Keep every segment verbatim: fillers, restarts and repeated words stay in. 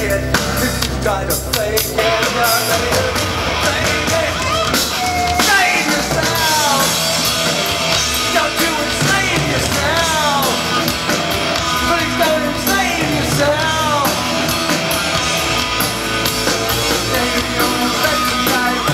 break it. If you gotta fake it, fake it. Save yourself. Don't you enslave yourself. Please don't enslave yourself. Maybe you're a better type.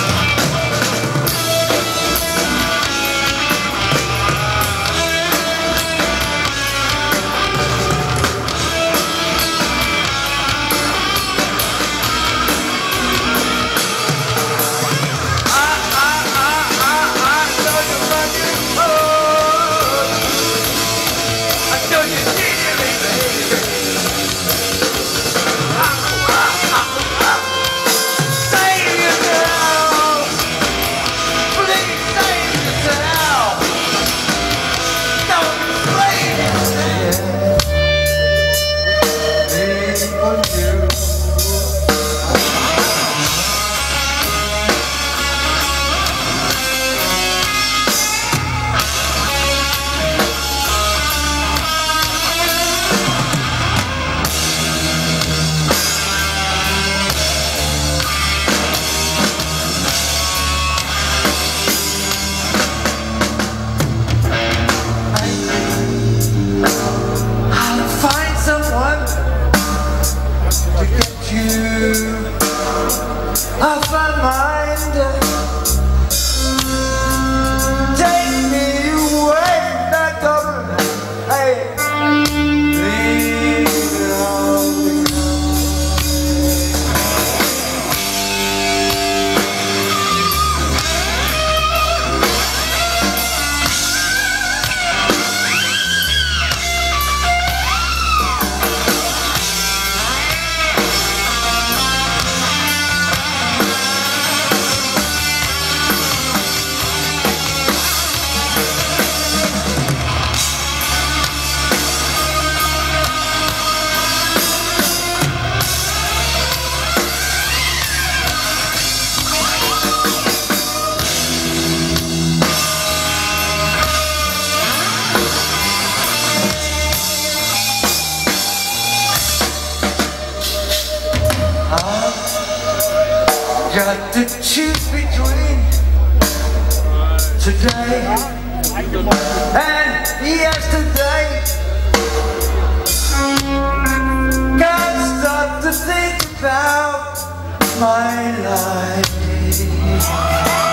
Off my mind, take me away, Bad Doberan. Hey, leave it all got to choose between today and yesterday. Can't stop to think about my life.